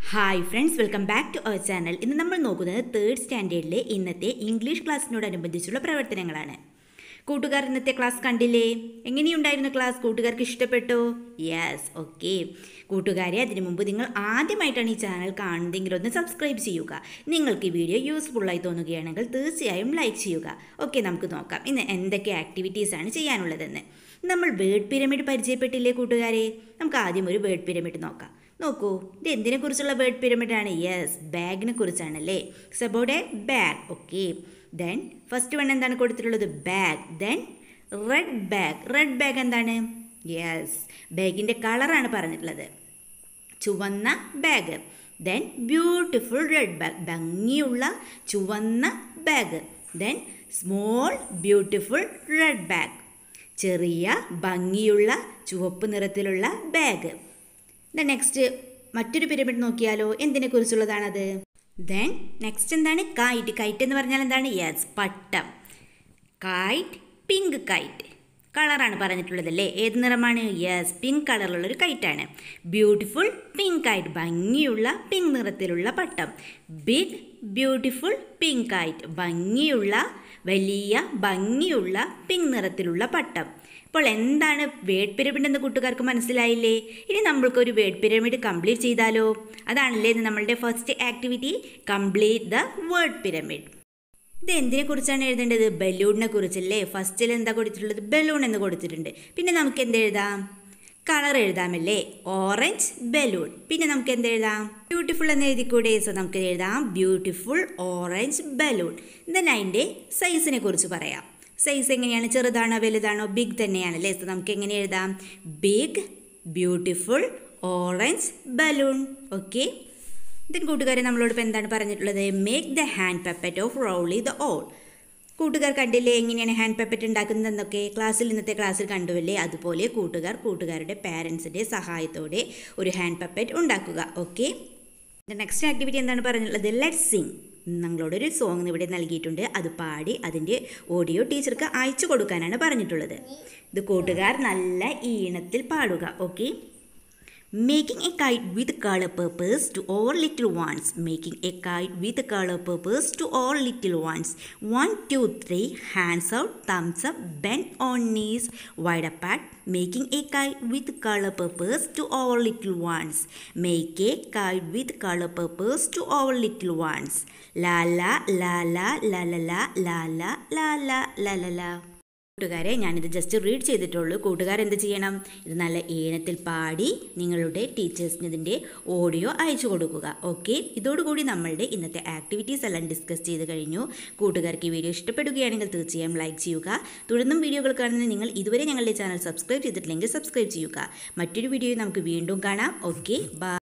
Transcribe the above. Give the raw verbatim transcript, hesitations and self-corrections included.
Hi friends, welcome back to our channel. ഇന്ന് നമ്മൾ നോക്കുന്നത് തേർഡ് സ്റ്റാൻഡേർഡിലെ ഇന്നത്തെ ഇംഗ്ലീഷ് ക്ലാസ്സിനോടനുബന്ധിച്ചുള്ള പ്രവർത്തനങ്ങളാണ്. കൂട്ടുകാർ ഇന്നത്തെ ക്ലാസ് കണ്ടില്ലേ? എങ്ങനെയുണ്ടായിരുന്നു ക്ലാസ്? കൂട്ടുകാർക്ക് ഇഷ്ടപ്പെട്ടോ? Yes, okay. കൂട്ടുകാരെ, അതിനു മുമ്പ് നിങ്ങൾ ആദ്യമായിട്ടാണ് ഈ ചാനൽ കാണുന്നതെങ്കിൽ ഒന്ന് സബ്സ്ക്രൈബ് ചെയ്യുക. നിങ്ങൾക്ക് ഈ വീഡിയോ യൂസ്ഫുള്ളായി തോന്നുകയാണെങ്കിൽ തീർച്ചയായും ലൈക്ക് ചെയ്യുക. ഓക്കെ, നമുക്ക് നോക്കാം ഇന്ന് എന്തൊക്കെ ആക്ടിവിറ്റീസാണ് ചെയ്യാനുള്ളതെന്ന്. നമ്മൾ വേർഡ് പിരമിഡ് പരിചയപ്പെട്ടില്ലേ കൂട്ടുകാരെ? നമുക്ക് ആദ്യം ഒരു വേർഡ് പിരമിഡ് നോക്കാം. നോക്കൂ, ഇത് എന്തിനെ കുറിച്ചുള്ള വേർഡ് പിരമിഡാണ്? യെസ്, ബാഗിനെ കുറിച്ചാണല്ലേ. It's about a bag. Okay, then first one എന്താണ് കൊടുത്തിട്ടുള്ളത്? Bag. Then red bag. Red bag എന്താണ്? യെസ്, ബാഗിൻ്റെ കളറാണ് പറഞ്ഞിട്ടുള്ളത്, ചുവന്ന bag. Then beautiful red bag, ഭംഗിയുള്ള ചുവന്ന bag. Then small beautiful red bag, ചെറിയ ഭംഗിയുള്ള ചുവപ്പ് നിറത്തിലുള്ള ബാഗ്. ദെൻ നെക്സ്റ്റ് മറ്റൊരു പിരമിഡ് നോക്കിയാലോ, എന്തിനെക്കുറിച്ചുള്ളതാണത്? ദെൻ നെക്സ്റ്റ് എന്താണ്? കൈറ്റ്. കൈറ്റ് എന്ന് പറഞ്ഞാൽ എന്താണ്? യെസ്, പട്ടം. Kite, pink kite. കളറാണ് പറഞ്ഞിട്ടുള്ളത് അല്ലേ? ഏത് നിറമാണ്? യെസ്, പിങ്ക് കളറിലുള്ളൊരു കൈറ്റാണ്. ബ്യൂട്ടിഫുൾ പിങ്ക് കൈറ്റ്, ഭംഗിയുള്ള പിങ്ക് നിറത്തിലുള്ള പട്ടം. ബിഗ് ബ്യൂട്ടിഫുൾ പിങ്ക് കൈറ്റ്, ഭംഗിയുള്ള വലിയ ഭംഗിയുള്ള പിങ്ക് നിറത്തിലുള്ള പട്ടം. ഇപ്പോൾ എന്താണ് വേർഡ് പിരമിഡ് എന്ന് കൂട്ടുകാർക്ക് മനസ്സിലായില്ലേ? ഇനി നമ്മൾക്കൊരു വേർഡ് പിരമിഡ് കംപ്ലീറ്റ് ചെയ്താലോ? അതാണല്ലേ ഇത് നമ്മളുടെ first activity, complete the word pyramid. ഇത് എന്തിനെ കുറിച്ചാണ് എഴുതേണ്ടത്? ബലൂണിനെ കുറിച്ചല്ലേ? ഫസ്റ്റിൽ എന്താ കൊടുത്തിട്ടുള്ളത്? ബലൂൺ എന്ന് കൊടുത്തിട്ടുണ്ട്. പിന്നെ നമുക്ക് എന്ത് എഴുതാം? കളർ എഴുതാമല്ലേ? Orange balloon. പിന്നെ നമുക്ക് എന്ത് എഴുതാം? ബ്യൂട്ടിഫുൾ എന്ന് എഴുതിക്കൂടെ? സോ നമുക്ക് എഴുതാം ബ്യൂട്ടിഫുൾ ഓറഞ്ച് ബലൂൺ. ദെൻ അതിൻ്റെ സൈസിനെ കുറിച്ച് പറയാം. സൈസ് എങ്ങനെയാണ്? ചെറുതാണോ വലുതാണോ? ബിഗ് തന്നെയാണല്ലേ? സോ നമുക്ക് എങ്ങനെ എഴുതാം? Big beautiful orange balloon. Okay, then കൂട്ടുകാരെ നമ്മളോട് ഇപ്പോൾ എന്താണ് പറഞ്ഞിട്ടുള്ളത്? Make the hand puppet of Rowly the owl. കൂട്ടുകാർ കണ്ടില്ലേ എങ്ങനെയാണ് ഹാൻഡ് പപ്പറ്റ് ഉണ്ടാക്കുന്നതെന്നൊക്കെ? ക്ലാസ്സിൽ ഇന്നത്തെ ക്ലാസ്സിൽ കണ്ടുവല്ലേ? അതുപോലെ കൂട്ടുകാർ കൂട്ടുകാരുടെ പാരൻസിൻ്റെ സഹായത്തോടെ ഒരു ഹാൻഡ് പപ്പറ്റ് ഉണ്ടാക്കുക. ഓക്കെ, നെക്സ്റ്റ് ആക്ടിവിറ്റി എന്താണ് പറഞ്ഞിട്ടുള്ളത്? ലെറ്റ്സ് സിങ്. നമ്മളോടൊരു സോങ് ഇവിടെ നൽകിയിട്ടുണ്ട്, അത് പാടി അതിൻ്റെ ഓഡിയോ ടീച്ചർക്ക് അയച്ചു കൊടുക്കാനാണ് പറഞ്ഞിട്ടുള്ളത്. ഇത് കൂട്ടുകാർ നല്ല ഈണത്തിൽ പാടുക. Okay, Making a kite with color purpose to all little ones. Making a kite with color purpose to all little ones. One, two, three. Hands out, thumbs up, bend on knees, wide apart. Making a kite with color purpose to all little ones. Make a kite with color purpose to all little ones. La la la la la la la la la la la la la la. കൂട്ടുകാരെ, ഞാനിത് just read ചെയ്തിട്ടുള്ളൂ. കൂട്ടുകാർ എന്ത് ചെയ്യണം? ഇത് നല്ല ഈണത്തിൽ പാടി നിങ്ങളുടെ ടീച്ചേഴ്സിന് ഇതിൻ്റെ ഓഡിയോ അയച്ചു കൊടുക്കുക. ഓക്കെ, ഇതോടുകൂടി നമ്മളുടെ ഇന്നത്തെ ആക്ടിവിറ്റീസ് എല്ലാം ഡിസ്കസ് ചെയ്ത് കഴിഞ്ഞു. കൂട്ടുകാർക്ക് ഈ വീഡിയോ ഇഷ്ടപ്പെടുകയാണെങ്കിൽ തീർച്ചയായും ലൈക്ക് ചെയ്യുക. തുടർന്നും വീഡിയോകൾ കാണുന്ന നിങ്ങൾ ഇതുവരെ ഞങ്ങളുടെ ചാനൽ സബ്സ്ക്രൈബ് ചെയ്തിട്ടില്ലെങ്കിൽ സബ്സ്ക്രൈബ് ചെയ്യുക. മറ്റൊരു വീഡിയോയിൽ നമുക്ക് വീണ്ടും കാണാം. Okay, by.